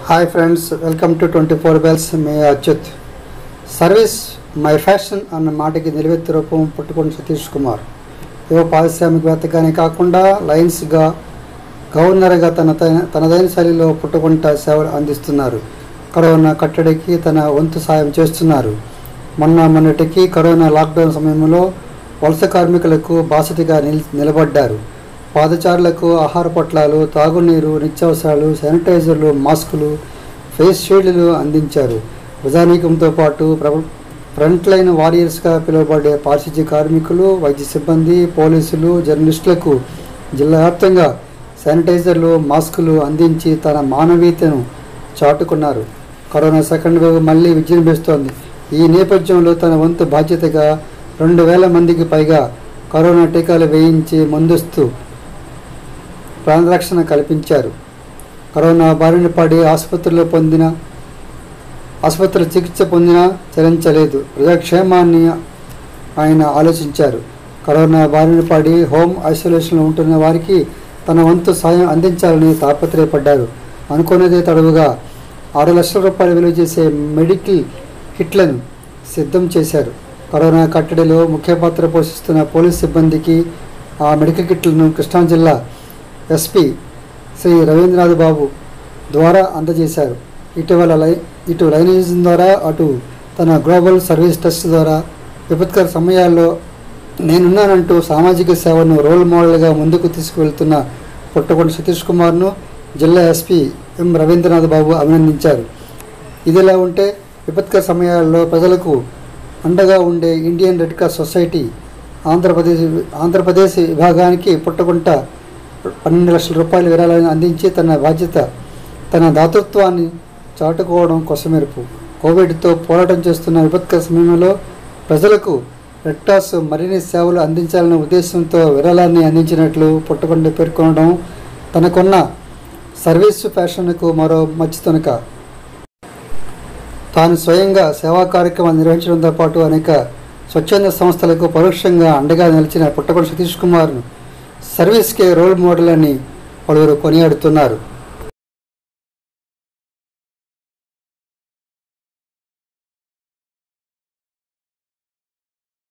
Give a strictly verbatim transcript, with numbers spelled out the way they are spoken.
Hi friends, welcome to twenty four bells. మే Achyut. Service my passion అన్న మాటకి నిలువెత్తు రూపం పుట్టుకొని సతీష్ కుమార్ యువ పారిశ్రామికవేత్తగానే కాకుండా లయన్స్గా గవర్నర్గా తన తనదైన శైలిలో పుట్టుకుంట సేవలు అందిస్తున్నారు. కరోనా కట్టడికి తన వంతు సాయం చేస్తున్నారు. మొన్న మొన్నటికి కరోనా లాక్డౌన్ సమయంలో వలస కార్మికులకు బాసటిగా నిల్ నిలబడ్డారు. పాదచారులకు ఆహార పొట్లాలు, తాగునీరు, నిత్యావసరాలు, శానిటైజర్లు, మాస్కులు, ఫేస్ షీల్డ్లు అందించారు. ప్రజానీకంతో పాటు ఫ్రంట్ లైన్ వారియర్స్గా పిలువబడే పారిశుధ్య కార్మికులు, వైద్య సిబ్బంది, పోలీసులు, జర్నలిస్టులకు జిల్లా వ్యాప్తంగా శానిటైజర్లు, మాస్కులు అందించి తన మానవీయతను చాటుకున్నారు. కరోనా సెకండ్ వేవ్ మళ్లీ విజృంభిస్తోంది. ఈ నేపథ్యంలో తన వంతు బాధ్యతగా రెండు వేల మందికి పైగా కరోనా టీకాలు వేయించి ముందస్తు ప్రాణరక్షణ కల్పించారు. కరోనా బారిన పడి ఆసుపత్రిలో పొందిన ఆసుపత్రిలో చికిత్స పొందినా చలించలేదు. ప్రజాక్షేమాన్ని ఆయన ఆలోచించారు. కరోనా బారిన పడి హోమ్ ఐసోలేషన్లో ఉంటున్న వారికి తన వంతు సాయం అందించాలని తాపత్రయపడ్డారు. అనుకున్నదే తడవుగా ఆరు లక్షల రూపాయలు విలువ చేసే మెడికల్ కిట్లను సిద్ధం చేశారు. కరోనా కట్టడిలో ముఖ్య పాత్ర పోషిస్తున్న పోలీస్ సిబ్బందికి ఆ మెడికల్ కిట్లను కృష్ణా జిల్లా ఎస్పీ శ్రీ రవీంద్రనాథ్ బాబు ద్వారా అందజేశారు. ఇటీవల లై ఇటు లైనేజం ద్వారా అటు తన గ్లోబల్ సర్వీస్ ట్రస్ట్ ద్వారా విపత్కర సమయాల్లో నేనున్నానంటూ సామాజిక సేవను రోల్ మోడల్గా ముందుకు తీసుకువెళ్తున్న పుట్టకొండ సతీష్ కుమార్ను జిల్లా ఎస్పీ ఎం రవీంద్రనాథ్ బాబు అభినందించారు. ఇదిలా ఉంటే విపత్కర సమయాల్లో ప్రజలకు అండగా ఉండే Indian Red Cross Society Andhra Pradesh Andhra Pradesh విభాగానికి పుట్టకొంట పన్నెండు లక్షల రూపాయల విరాళాలను అందించి తన బాధ్యత తన దాతృత్వాన్ని చాటుకోవడం కొసమెరుపు. కోవిడ్తో పోరాటం చేస్తున్న విపత్కర సమయంలో ప్రజలకు రెడ్ క్రాస్ మరిన్ని సేవలు అందించాలనే ఉద్దేశంతో విరాళాన్ని అందించినట్లు పుట్టకొండ పేర్కొనడం తనకున్న సర్వీసు ఫ్యాషన్కు మరో మచ్చితొనక. తాను స్వయంగా సేవా కార్యక్రమాలు నిర్వహించడంతో పాటు అనేక స్వచ్ఛంద సంస్థలకు పరోక్షంగా అండగా నిలిచిన పుట్టకొండ సతీష్ కుమార్ను సర్వీస్కే రోల్ మోడల్ అని పలువురు కొనియాడుతున్నారు.